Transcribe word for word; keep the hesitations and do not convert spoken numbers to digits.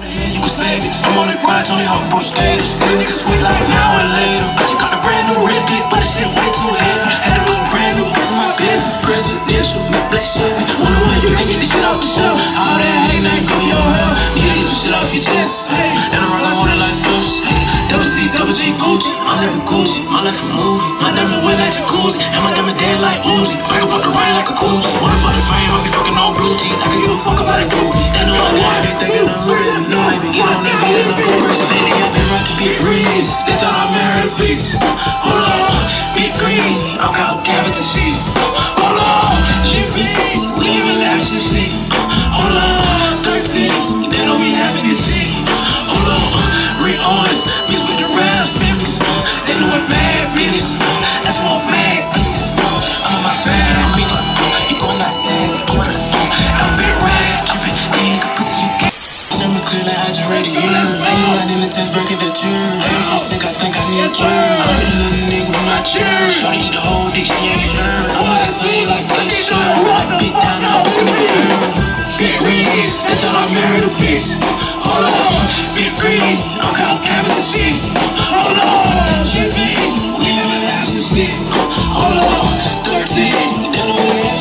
You can save it. I'm on the grind, Tony Hawk Pro Skater. These niggas sweet like now and later. I just got a brand new wrist piece, but the shit way too heavy. Had to put some brand new beats in my business. Presidential, my black Chevy. Wonder when you can get this shit off the shelf. All that hate, now go your hell. Need to get some shit off your chest. Hey, and I'm rockin' water like Flush. Hey, double C, double G, Gucci. I'm living Gucci, my life a movie. My diamond wet like jacuzzi, and my diamond dance like Uzi. Fuckin' fuck the rain like a Gucci. Wanna fuck the fame, I be fucking on blue cheese. I can give a fuck about a groupie. They know I'm lying, they thinking I'm ready. No, baby, get on that beat and I'm go crazy. Lately I've been rockin' big breeze. They thought I married a bitch. Hold on, big green. I got cabbage and shit. Hold on, living, we living lavish and shit. Hold on, thirteen, they don't be having this shit. Hold on, re-ons, mixed with the rap series. They know what bad business. That's what mad bitches. I'm on my bad, I mean it. You going outside, outfit rag, trippin', ain't nigga pussy, you can't. I'm a clear like hydrated, you know. I ain't not in the test, breaking the turn. I'm so sick, I think I need a cure. I'm a little nigga with my church. Shawty eat the whole dick, she ain't sure. I'm gonna say like they sure. I beat down, I'm pussy nigga girl. Big rings, they thought I married a bitch. Hold on, big green, I got cabbage and shit. Hold on, living, we living lavish and shit. Hold on, thirteen, they don't really